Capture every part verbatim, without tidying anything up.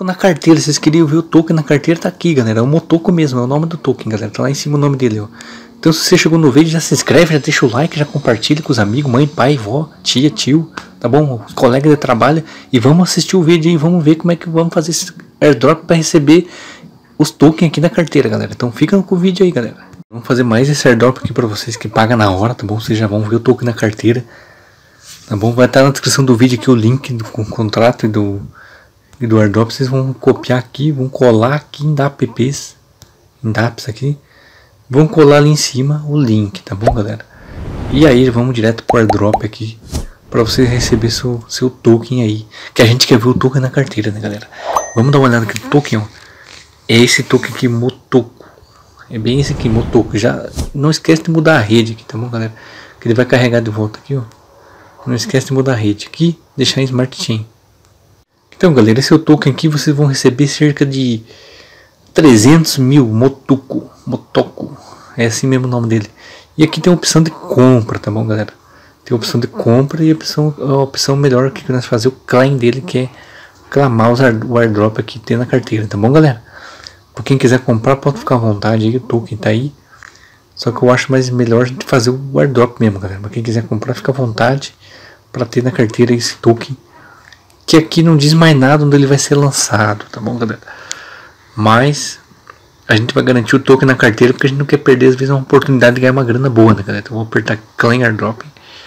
Na carteira, vocês queriam ver o token na carteira, tá aqui, galera. É o Motoko mesmo, é o nome do token, galera. Tá lá em cima o nome dele, ó. Então, se você chegou no vídeo, já se inscreve, já deixa o like, já compartilha com os amigos, mãe, pai, vó, tia, tio, tá bom? Os colegas de trabalho. E vamos assistir o vídeo aí, vamos ver como é que vamos fazer esse airdrop para receber os tokens aqui na carteira, galera. Então, fica com o vídeo aí, galera. Vamos fazer mais esse airdrop aqui para vocês que paga na hora, tá bom? Vocês já vão ver o token na carteira, tá bom? Vai estar na descrição do vídeo aqui o link do contrato e do, e do airdrop. Vocês vão copiar aqui, vão colar aqui em apps, em dapps aqui. Vão colar ali em cima o link, tá bom, galera? E aí vamos direto pro airdrop aqui para você receber seu, seu token aí. Que a gente quer ver o token na carteira, né, galera? Vamos dar uma olhada aqui no token, ó. É esse token aqui, Motoko. É bem esse aqui, Motoko. Já não esquece de mudar a rede aqui, tá bom, galera? Que ele vai carregar de volta aqui, ó. Não esquece de mudar a rede aqui, deixar em Smart Chain. Então, galera, esse é o token aqui. Vocês vão receber cerca de trezentos mil Motoko. Motoko. É assim mesmo o nome dele. E aqui tem a opção de compra, tá bom, galera? Tem a opção de compra e a opção, a opção melhor aqui que nós fazer o claim dele, que é clamar o airdrop aqui que tem na carteira, tá bom, galera? Por quem quiser comprar, pode ficar à vontade aí, o token tá aí. Só que eu acho mais melhor de fazer o airdrop mesmo, galera. Pra quem quiser comprar, fica à vontade para ter na carteira esse token. Que aqui não diz mais nada onde ele vai ser lançado, tá bom, galera? Mas a gente vai garantir o token na carteira porque a gente não quer perder, às vezes, uma oportunidade de ganhar uma grana boa, né, galera? Então vou apertar Claim Airdrop.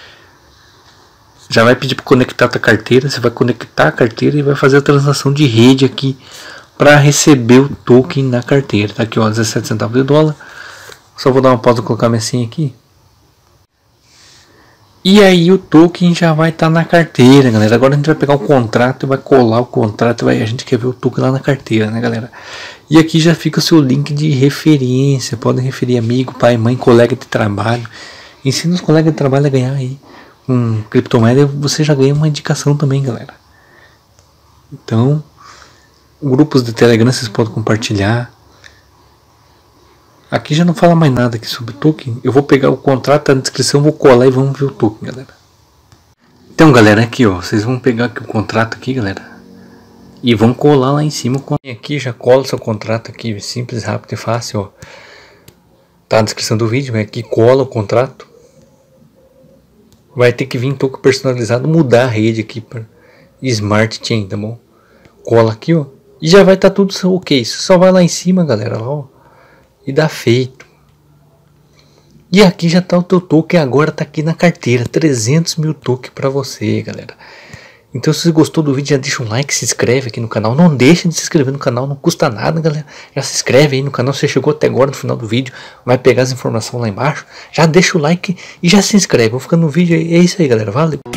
Já vai pedir para conectar a tua carteira. Você vai conectar a carteira e vai fazer a transação de rede aqui para receber o token na carteira. Tá aqui, ó, dezessete centavos de dólar. Só vou dar uma pausa e colocar minha senha aqui. E aí o token já vai estar tá na carteira, galera. Agora a gente vai pegar o contrato e vai colar o contrato. Vai, a gente quer ver o token lá na carteira, né, galera? E aqui já fica o seu link de referência. Podem referir amigo, pai, mãe, colega de trabalho. Ensina os colegas de trabalho a ganhar aí com criptomoeda. Você já ganha uma indicação também, galera. Então, grupos de Telegram vocês podem compartilhar. Aqui já não fala mais nada aqui sobre o token. Eu vou pegar o contrato, tá na descrição, vou colar e vamos ver o token, galera. Então, galera, aqui, ó, vocês vão pegar aqui o contrato aqui, galera, e vão colar lá em cima. Aqui já cola o seu contrato aqui, simples, rápido e fácil, ó. Tá na descrição do vídeo, aqui cola o contrato. Vai ter que vir token personalizado, mudar a rede aqui para Smart Chain, tá bom? Cola aqui, ó, e já vai estar tá tudo ok. Só vai lá em cima, galera, lá, ó, e dá feito. E aqui já tá o teu token, agora tá aqui na carteira, trezentos mil tokens para você, galera. Então, se você gostou do vídeo, já deixa um like, se inscreve aqui no canal. Não deixe de se inscrever no canal, não custa nada, galera. Já se inscreve aí no canal, se você chegou até agora no final do vídeo, vai pegar as informações lá embaixo. Já deixa o like e já se inscreve. Vou ficando no vídeo aí, é isso aí, galera, valeu.